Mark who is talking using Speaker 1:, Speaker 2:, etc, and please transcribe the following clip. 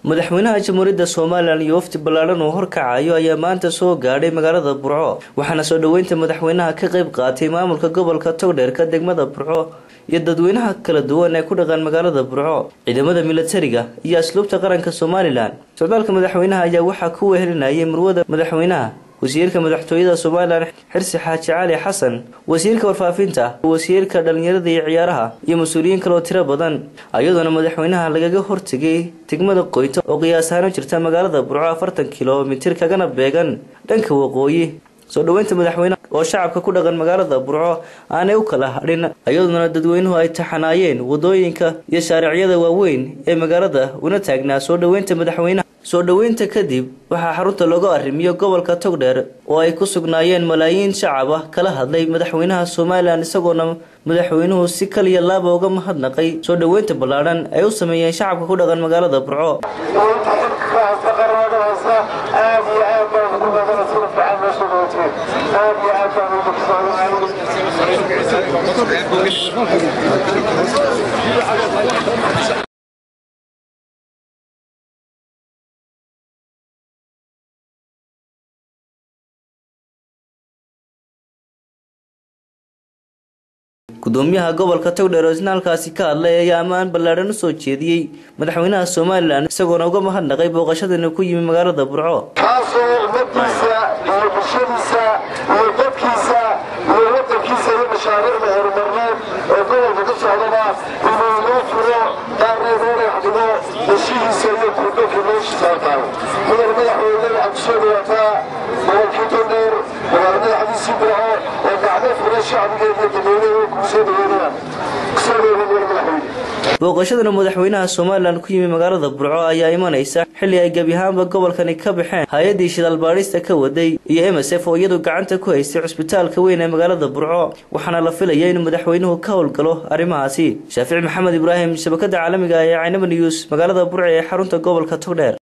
Speaker 1: madaxweynaha jamhuuriyadda Soomaaliland iyo wafdi ballaaran oo horkacayo ayaa maanta soo gaadhay magaalada Burco waxaana soo dhaweynta madaxweynaha ka qayb qaatay maamulka gobolka Togdheer ka degmada Burco iyo dadweynaha kala duwan ee ku dhaqan magaalada Burco ciidamada militariga iyo asluubta qaranka Soomaaliland socdaalka madaxweynaha ayaa waxa ku wehelinayay marwada madaxweynaha wasiirka madaxtooyada Soomaaliland Xirsi Xaaji Cali Xasan wasiirka warfaafinta wasiirka dhalinyarada iyo ciyaaraha iyo mas'uuliyiin kale oo tiro badan ayadoona madaxweynaha lagaga hortagay degmada Qoyto oo qiyaas ahaan jirta magaalada Burco 40 kiiloomitir kagana beegan dhanka waqooyi soo dhaweynta madaxweynaha oo shacabka ku dhaqan magaalada Burco aanay u kala hadhin ayadoona dadweynuhu ay taxanaayeen wadooyinka iyo shaariiciyada waaweyn ee magaalada una taagnaa soo dhaweynta madaxweynaha soo dhaweynta kadib waxaa xarunta looga arrimiyo gobolka Togdheer oo ay ku sugnaayeen malaayiin shacab ah kala hadlay madaxweynaha Soomaaliland isagoona madaxweynuhu si kaliya laaba uga mahadnaqay soo dhaweynta ballaaran ay u sameeyeen shacabka ku dhaqan magaalada Burco gudoomiyaha gobolka Togdheer oo isnaalkaasi ka hadlay ayaa ammaan ballaaran u soo jeediyay madaxweynaha Soomaaliland isagoona uga mahadnaqay booqashadana ku yimid magaalada Burco booqashadana madaxweynaha Soomaaliland ku yimid magaalada Burco ayaa imanaysa xilli ay gabi ahaanba gobolkani ka baxeen hay'adii shidaal baarista ka waday iyo MSF oo iyadu gacanta ku haysay cusbitaalka weyn ee magaalada Burco waxaana la filayay in madaxweynuhu ka howlgalo arrimahaasi Shaafici Maxamed Ibraahim shabakada caalamiga ee Aynaba News magaalada Burco ee xarunta gobolka Togdheer